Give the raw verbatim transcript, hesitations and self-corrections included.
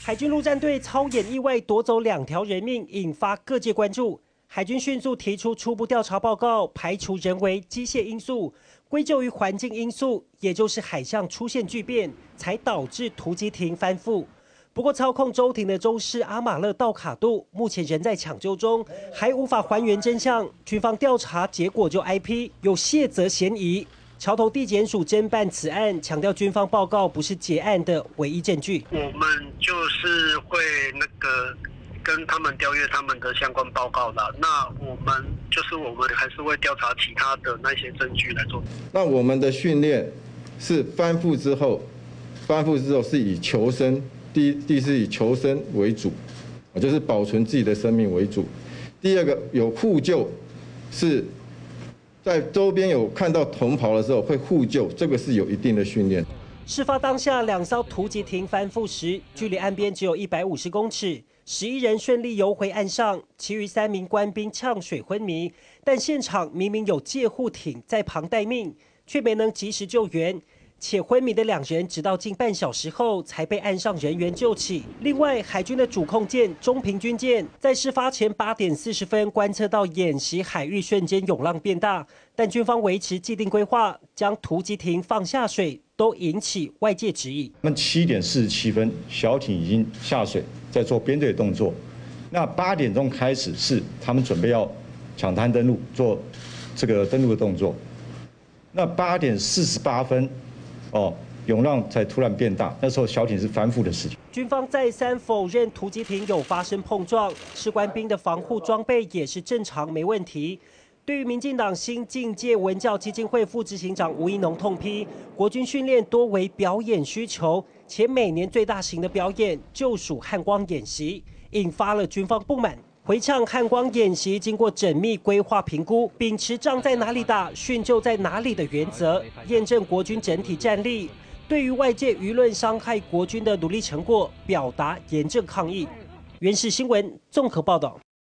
海军陆战队操演意外夺走两条人命，引发各界关注。海军迅速提出初步调查报告，排除人为、机械因素，归咎于环境因素，也就是海象出现巨变，才导致突击艇翻覆。不过，操控舟艇的舟师阿马勒道卡杜目前仍在抢救中，还无法还原真相。军方调查结果就 I P 有卸责嫌疑。桥头地检署侦办此案，强调军方报告不是结案的唯一证据。 我们就是会那个跟他们调阅他们的相关报告的。那我们就是我们还是会调查其他的那些证据来做。 那我们的训练是翻覆之后，翻覆之后是以求生，第一，第一是以求生为主，就是保存自己的生命为主。第二个有互救，是。在周边有看到同袍的时候会互救，这个是有一定的训练。 事发当下，两艘突击艇翻覆时，距离岸边只有一百五十公尺，十一人顺利游回岸上，其余三名官兵呛水昏迷。但现场明明有借护艇在旁待命，却没能及时救援。且昏迷的两人直到近半小时后才被岸上人员救起。另外，海军的主控舰中平军舰在事发前八点四十分观测到演习海域瞬间涌浪变大，但军方维持既定规划，将突击艇放下水，都引起外界质疑。 那么七点四十七分，小艇已经下水，在做编队动作。那八点钟开始是他们准备要抢滩登陆，做这个登陆的动作。那八点四十八分。哦，涌浪才突然变大，那时候小艇是翻覆的事情。 军方再三否认突击艇有发生碰撞，士官兵的防护装备也是正常，没问题。对于民进党新进界文教基金会副执行长吴怡农痛批，国军训练多为表演需求，且每年最大型的表演就属汉光演习，引发了军方不满。回呛汉光演习经过缜密规划评估，秉持仗在哪里打，训就在哪里的原则，验证国军整体战力。对于外界舆论伤害国军的努力成果，表达严正抗议。原视新闻综合报道。